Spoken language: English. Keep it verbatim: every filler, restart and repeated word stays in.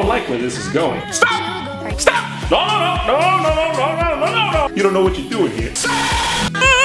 don't like where this is going. Stop! Stop! No, no, no, no, no, no, no, no, no, no, no. You don't know what you're doing here.